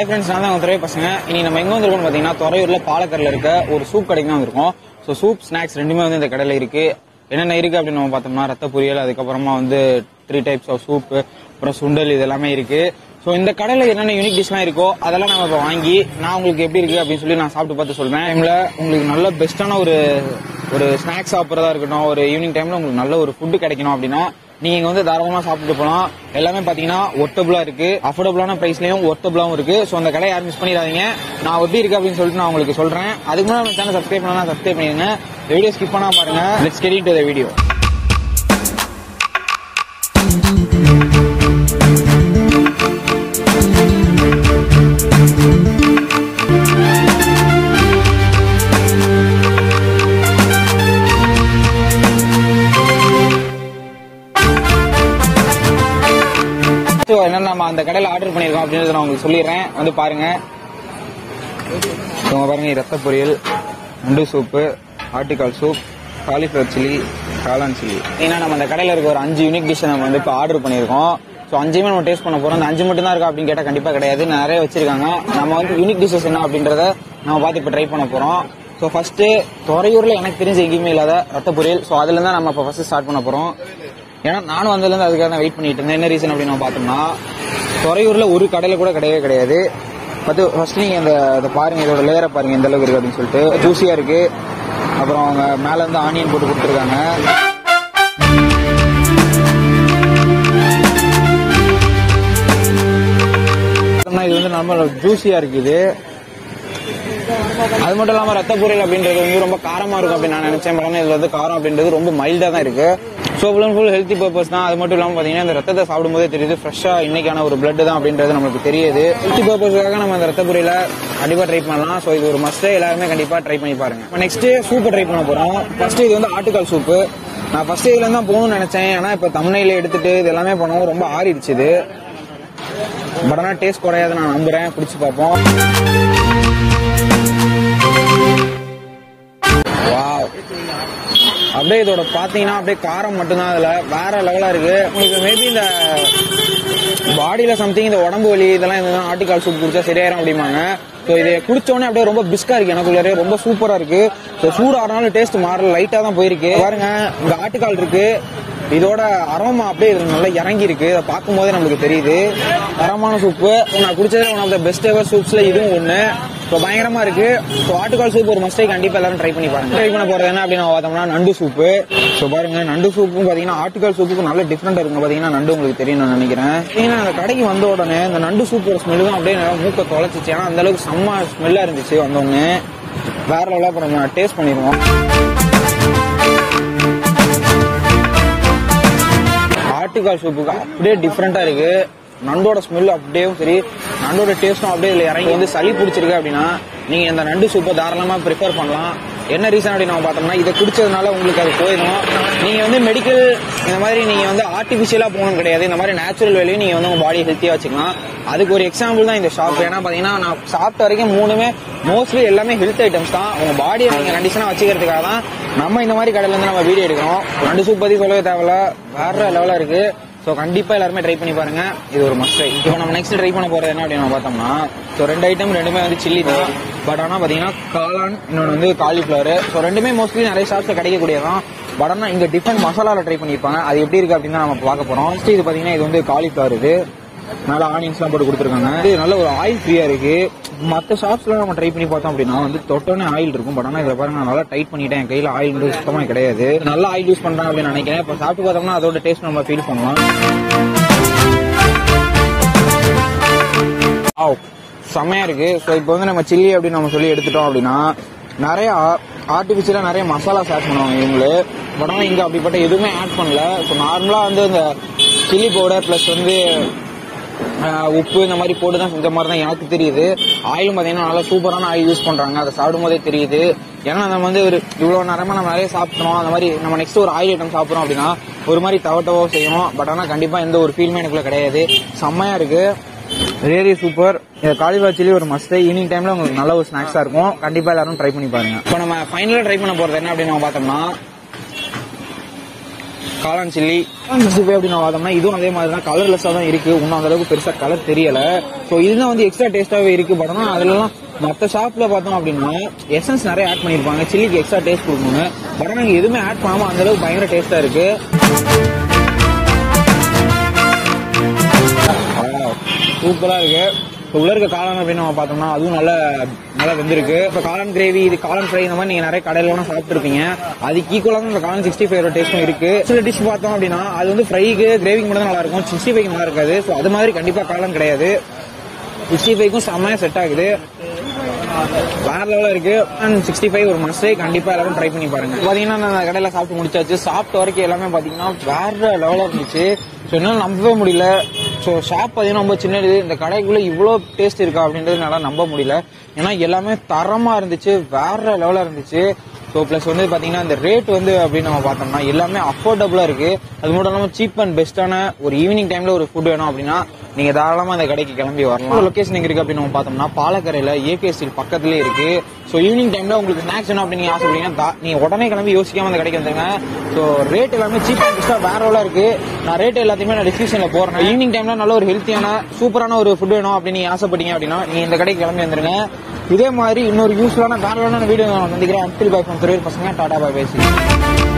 Hi friends, நான் தான் துறை பசங்க. இனி நம்ம எங்க வந்திருக்கோம்னு பாத்தீங்கன்னா துறையூர்ல பாலக்கரில் இருக்க ஒரு சூப் கடைக்கு தான் வந்திருக்கோம். ஸோ சூப் ஸ்நாக்ஸ் ரெண்டுமே வந்து இந்த கடையில இருக்கு. என்னென்ன இருக்கு அப்படின்னு நம்ம பார்த்தோம்னா ரத்த பொரியல், அதுக்கப்புறமா வந்து 3 டைப்ஸ் ஆஃப் சூப், அப்புறம் சுண்டல், இது எல்லாமே இருக்கு. ஸோ இந்த கடையில என்னென்ன யூனிக் டிஷ்லாம் இருக்கோ அதெல்லாம் நம்ம இப்போ வாங்கி நான் உங்களுக்கு எப்படி இருக்கு அப்படின்னு சொல்லி நான் சாப்பிட்டு பார்த்து சொல்றேன். டைம்ல உங்களுக்கு நல்ல பெஸ்டான ஒரு ஸ்நாக்ஸ் சாப்பிட்றதா இருக்கட்டும், ஒரு ஈவினிங் டைம்ல உங்களுக்கு நல்ல ஒரு ஃபுட்டு கிடைக்கணும் அப்படின்னா நீங்க வந்து தாராளமா சாப்பிட்டு போலாம். எல்லாமே பாத்தீங்கன்னா ஒர்த்தபிளா இருக்கு, அஃபோர்டபுளான பிரைஸ்லயும் ஒர்த்தபிளாவும் இருக்கு. சோ அந்த கடை யாரும் மிஸ் பண்ணிடாதீங்க. நான் எப்படி இருக்கு அப்படின்னு சொல்லிட்டு நான் உங்களுக்கு சொல்றேன். அதுக்கு முன்னாடி நம்ம சேனல் சப்ஸ்கிரைப் பண்ணா சப்ஸ்கிரைப் பண்ணிடுங்க. வீடியோ ஸ்கிப் பண்ணாம பாருங்க. Let's get into the video. என்ன நம்ம அந்த கடையில ஆர்டர் பண்ணிருக்கோம் அப்படின்றத நான் உங்களுக்கு சொல்லிடுறேன். வந்து பாருங்க. பாருங்க, ரத்த பொரியல், நண்டு சூப்பு, ஆட்டுக்கால் சூப், காலிஃபிளவர் சில்லி, காளான் சில்லி. ஏன்னா நம்ம அந்த கடையில இருக்க ஒரு 5 யூனிக் டிஷ் நம்ம வந்து இப்போ ஆர்டர் பண்ணிருக்கோம். ஸோ 5மே நம்ம டேஸ்ட் பண்ண போறோம். அந்த 5 மட்டும் தான் இருக்கா அப்படின்னு கேட்டா கண்டிப்பா கிடையாது, நிறைய வச்சிருக்காங்க. நம்ம வந்து யூனிக் டிஷஸ் என்ன அப்படின்றத நம்ம பார்த்து இப்போ ட்ரை பண்ண போறோம். ஸோ ஃபர்ஸ்ட் துறையூர்ல எனக்கு தெரிஞ்ச எங்கேயுமே இல்லாத ரத்த பொரியல். ஸோ அதுல தான் நம்ம இப்போ ஃபர்ஸ்ட் ஸ்டார்ட் பண்ண போறோம். ஏன்னா நானும் வந்ததுலேருந்து அதுக்காக தான் வெயிட் பண்ணிட்டு இருந்தேன். என்ன ரீசன் அப்படின்னு நம்ம பார்த்தோம்னா துறையூர்ல ஒரு கடையில கூட கிடையவே கிடையாது. ஃபர்ஸ்ட் நீங்க இந்த பாருங்க, இதோட லேயரை பாருங்க எந்த அளவுக்கு இருக்கு அப்படின்னு சொல்லிட்டு. ஜூசியா இருக்கு. அப்புறம் அவங்க மேல இருந்து ஆனியன் போட்டு கொடுத்துருக்காங்க. இது வந்து நம்ம ஜூசியா இருக்குது. அது மட்டும் இல்லாம ரத்த பொரியல் அப்படின்றது வந்து ரொம்ப காரமா இருக்கும் அப்படின்னு நான் நினைச்சேன். பட் இதுல வந்து காரம் அப்படின்றது ரொம்ப மைல்டா தான் இருக்கு. ஸோ ஃபுல் ஹெல்த்தி பர்பஸ் தான். அது மட்டும் இல்லாமல் பார்த்தீங்கன்னா இந்த ரத்தத்தை சாப்பிடும் போதே தெரியுது ஃப்ரெஷ்ஷா இன்னைக்கான ஒரு பிளட் தான் அப்படின்றது நமக்கு தெரியுது. ஹெல்த்தி பர்பஸ்க்காக நம்ம அந்த ரத்த பொரியல கண்டிப்பா ட்ரை பண்ணலாம். ஸோ இது ஒரு மஸ்ட், எல்லாருமே கண்டிப்பா ட்ரை பண்ணி பாருங்க. நெக்ஸ்ட் சூப்பை ட்ரை பண்ண போறோம். ஃபர்ஸ்ட் இது வந்து ஆட்டுக்கால் சூப்பு. நான் ஃபர்ஸ்ட் இதுல தான் போகணும்னு நினைச்சேன். ஏன்னா இப்ப தமிழ்நில எடுத்துட்டு இது எல்லாமே பண்ணவும் ரொம்ப ஆறிடுச்சு இது. பட் ஆனால் டேஸ்ட் குறையாது நான் நம்புறேன். பிடிச்சி பார்ப்போம். அப்படியே இதோட பாத்தீங்கன்னா அப்படியே காரம் மட்டும்தான், அதுல வேற லெவலா இருக்கு. உங்களுக்கு மேபி இந்த பாடியில சம்திங் இந்த உடம்பு வலி இதெல்லாம் இருந்தா ஆட்டுக்கால் சூப் குடிச்சா சரியாயிரும் அப்படிமாங்க. ஸோ இதை குடிச்சோடனே அப்படியே ரொம்ப பிஸ்கா இருக்கு, எனக்குள்ளே ரொம்ப சூப்பரா இருக்கு. ஸோ சூடு ஆனாலும் டேஸ்ட் மாறல, லைட்டா தான் போயிருக்கு. பாருங்க, இந்த ஆட்டுக்கால் இருக்கு, இதோட அரோமா அப்படியே நல்லா இறங்கி இருக்கு. அதை பார்க்கும் போதே நம்மளுக்கு தெரியுது. தரமான சூப்பு. நான் குடிச்சதுல one of the best ever சூப்ஸ்ல இதுவும் ஒண்ணு. ஸோ பயங்கரமா இருக்கு. ஸோ ஆட்டுக்கால் சூப் ஒரு மஸ்டே, கண்டிப்பா எல்லாரும் ட்ரை பண்ணி பாருங்க. ட்ரை பண்ண போறது என்ன அப்படின்னு பார்த்தோம்னா நண்டு சூப்பு. ஸோ பாருங்க, நண்டு சூப்பும் பாத்தீங்கன்னா ஆட்டுக்கால் சூப்புக்கும் நல்ல டிஃபரெண்டா இருக்கும். பாத்தீங்கன்னா நண்டு உங்களுக்கு தெரியும் நான் நினைக்கிறேன். ஏன்னா அந்த கடைக்கு வந்த உடனே இந்த நண்டு சூப்போட ஸ்மெல் தான் அப்படியே மூக்க தொலைச்சிச்சு. ஏன்னா அந்த அளவுக்கு செம்ம ஸ்மெல்லா இருந்துச்சு. வந்தவங்க வேற லெவலா அப்புறம் டேஸ்ட் பண்ணிடுவோம். ஆட்டுக்கால் சூப்புக்கு அப்படியே டிஃப்ரெண்டா இருக்கு. நண்டோட ஸ்மெல் அப்படியே சரி, நண்டோட டேஸ்டும் அப்படியே இதுல இறங்கி வந்து சளி பிடிச்சிருக்கு அப்படின்னா நீங்க இந்த நண்டு சூப்பை தாராளமா ப்ரிஃபர் பண்ணலாம். என்ன ரீசன் அப்படின்னு நம்ம பார்த்தோம்னா இதை குடிச்சதுனால உங்களுக்கு அது போயிடும். நீங்க வந்து மெடிக்கல் இந்த மாதிரி நீங்க வந்து ஆர்டிபிஷியலா போகணும் கிடையாது. இந்த மாதிரி நேச்சுரல் வேலையும் நீங்க வந்து உங்க பாடியை ஹெல்த்தியா வச்சுக்கலாம். அதுக்கு ஒரு எக்ஸாம்பிள் தான் இந்த ஷாப். ஏன்னா பாத்தீங்கன்னா நான் சாப்பிட்ட வரைக்கும் 3மே மோஸ்ட்லி எல்லாமே ஹெல்த் ஐட்டம்ஸ் தான். உங்க பாடியை நீங்க கண்டிஷனா வச்சுக்கிறதுக்காக தான் நம்ம இந்த மாதிரி கடையில இருந்து நம்ம வீடியோ எடுக்கிறோம். நண்டு சூப் பத்தி சொல்லவே தேவையில்ல, வேற லெவலா இருக்கு. ஸோ கண்டிப்பா எல்லாருமே ட்ரை பண்ணி பாருங்க. இது ஒரு மஸ்ட். இப்போ நம்ம நெக்ஸ்ட் ட்ரை பண்ண போறது என்ன அப்படின்னு பார்த்தோம்னா, ஸோ 2 ஐட்டம் ரெண்டுமே வந்து சில்லி தான். பட் ஆனால் பாத்தீங்கன்னா காளான், இன்னொன்று வந்து காலிஃபிளவர். ஸோ ரெண்டுமே மோஸ்ட்லி நிறைய ஷாப்ஸ்ல கிடைக்கக்கூடியதான். பட் ஆனால் இங்க டிஃபரெண்ட் மசாலால ட்ரை பண்ணியிருப்பாங்க. அது எப்படி இருக்கு அப்படின்னு நம்ம பார்க்க போறோம். இது பாத்தீங்கன்னா இது வந்து காலிஃபிளவர். இது நல்லா ஆனியன்ஸ் எல்லாம் போட்டு கொடுத்துருக்காங்க. இது நல்ல ஒரு ஆயில் ஃப்ரீயா இருக்கு. மற்ற ஷாப்ஸ்ல நம்ம ட்ரை பண்ணி பார்த்தோம் அப்படின்னா வந்து தொட்டோனே ஆயில் இருக்கும். பட் ஆனால் இதில் பாருங்க, நான் நல்லா டைட் பண்ணிட்டேன். என் கையில ஆயில் வந்து சுத்தமா கிடையாது. நல்லா ஆயில் யூஸ் பண்றாங்க அப்படின்னு நினைக்கிறேன். இப்போ சாப்பிட்டு பார்த்தோம்னா அதோட டேஸ்ட் நம்ம ஃபீல் பண்ணலாம். செம்மையா இருக்கு. ஸோ இப்போ வந்து நம்ம சில்லி அப்படின்னு நம்ம சொல்லி எடுத்துட்டோம் அப்படின்னா நிறைய ஆர்டிபிஷியலா நிறைய மசாலாஸ் ஆட் பண்ணுவாங்க இவங்களு. பட் ஆனால் இங்க அப்படிப்பட்ட எதுவுமே ஆட் பண்ணல. ஸோ நார்மலா வந்து இந்த சில்லி பவுடர் பிளஸ் வந்து உப்பு இந்த மாதிரி போட்டு தான் செஞ்ச மாதிரி தான் எனக்கு தெரியுது. ஆயிலும் பாத்தீங்கன்னா நல்லா சூப்பரான ஆயில் யூஸ் பண்றாங்க. அதை சாப்பிடும் போதே தெரியுது. ஏன்னா நம்ம வந்து ஒரு இவ்வளவு நேரமா நம்ம நிறைய சாப்பிட்டோம். அந்த மாதிரி நம்ம நெக்ஸ்ட் ஒரு ஆயில் ஐட்டம் சாப்பிட்றோம் அப்படின்னா ஒரு மாதிரி தவட்டவோ செய்யணும். பட் ஆனால் கண்டிப்பா எந்த ஒரு ஃபீல்மே எனக்குள்ள கிடையாது. செம்மையா இருக்கு, ரியலி சூப்பர். இந்த காலிஃபிளவர் சில்லி ஒரு மஸ்ட். ஈவினிங் டைம்ல உங்களுக்கு நல்ல ஒரு ஸ்நாக்ஸா இருக்கும். கண்டிப்பா எல்லாரும் ட்ரை பண்ணி பாருங்க. இப்போ நம்ம ஃபைனலா ட்ரை பண்ண போறது என்ன அப்படின்னு நம்ம பார்த்தோம்னா காளான் சில்லி 65 அப்படின்னு பார்த்தோம்னா இதுவும் அதே மாதிரி தான் கலர்லெஸ்ஸா தான் இருக்கு. இன்னும் அந்த அளவுக்கு பெருசா கலர் தெரியல. ஸோ இதுதான் வந்து எக்ஸ்ட்ரா டேஸ்டாவே இருக்கு. பட் ஆனால் அதுலலாம் மற்ற ஷாப்ல பார்த்தோம் அப்படின்னா எசன்ஸ் நிறைய ஆட் பண்ணிருப்பாங்க சில்லிக்கு எக்ஸ்ட்ரா டேஸ்ட் கொடுக்கணும்னு. பட் ஆனால் எதுவுமே ஆட் பண்ணாம அந்த அளவுக்கு பயங்கர டேஸ்டா இருக்கு. சூப்பரா இருக்கு. உள்ள இருக்க காளான் அப்படின்னு நம்ம பார்த்தோம்னா அதுவும் நல்லா வெந்திருக்கு. இப்போ காளான் கிரேவி, இது காளான் ஃப்ரை, இந்த மாதிரி நீங்க நிறைய கடையில சாப்பிட்டுருப்பீங்க. அதுக்கு ஈக்குவலாக இந்த காளான் 65 டேஸ்டும் இருக்கு. சில டிஷ் பார்த்தோம் அப்படின்னா அது வந்து ஃப்ரைக்கு கிரேவிக்கு மட்டும் நல்லா இருக்கும், 65 நல்லா இருக்காது. ஸோ அது மாதிரி கண்டிப்பா காளான் கிடையாது. 65க்கும் செம்மையா செட் ஆகுது. வேற லெவலில் இருக்கு. 65 ஒரு மஸ்டே, கண்டிப்பா எல்லாரும் ட்ரை பண்ணி பாருங்க. பாத்தீங்கன்னா நான் கடையில சாப்பிட்டு முடிச்சாச்சு. சாப்பிட்ட வரைக்கும் எல்லாமே பாத்தீங்கன்னா வேற லெவலா இருந்துச்சு. ஸோ என்னால் நம்பவே முடியல. ஸோ ஷாப் பார்த்தீங்கன்னா ரொம்ப சின்னது. இந்த கடைக்குள்ள இவ்வளோ டேஸ்ட் இருக்கா அப்படின்றது என்னால் நம்ப முடியல. ஏன்னா எல்லாமே தரமா இருந்துச்சு, வேற லெவலா இருந்துச்சு. ஸோ பிளஸ் வந்து பாத்தீங்கன்னா இந்த ரேட் வந்து அப்படின்னு நம்ம பார்த்தோம்னா எல்லாமே அஃபோர்டபுளா இருக்கு. அது மட்டும் இல்லாமல் சீப் அண்ட் பெஸ்டான ஒரு ஈவினிங் டைம்ல ஒரு ஃபுட் வேணும் அப்படின்னா நீங்க தாராளமா இந்த கடைக்கு கிளம்பி வரலாம். லொகேஷன் எங்க இருக்கு அப்படின்னு நம்ம பார்த்தோம்னா பாலக்கரையில ஏகே ஸ்டீல் பக்கத்துலேயே இருக்கு. ஸோ ஈவினிங் டைம்ல உங்களுக்கு ஸ்நாக்ஸ் வேணும் அப்படின்னு நீங்க ஆசைப்பட்டீங்கன்னா நீங்க உடனே கிளம்பி யோசிக்காம அந்த கடைக்கு வந்துருங்க. ஸோ ரேட் எல்லாமே சீப் அண்ட் பெஸ்டா வேற லெவலா இருக்கு. நான் ரேட் எல்லாத்தையுமே நான் டிஸ்கிரிப்ஷன்ல போடுறேன். ஈவினிங் டைம்ல நல்ல ஒரு ஹெல்த்தியான சூப்பரான ஒரு ஃபுட் வேணும் அப்படின்னு நீங்க ஆசைப்பட்டீங்க அப்படின்னா நீங்க இந்த கடைக்கு கிளம்பி வந்துருங்க. இதே மாதிரி இன்னொரு யூஸ்ஃபுல்லான வேற வீடியோ நான் சந்திக்கிறேன். அன்டில் பை ஃப்ரம் துறையூர் பசங்க. டாடா பை பை.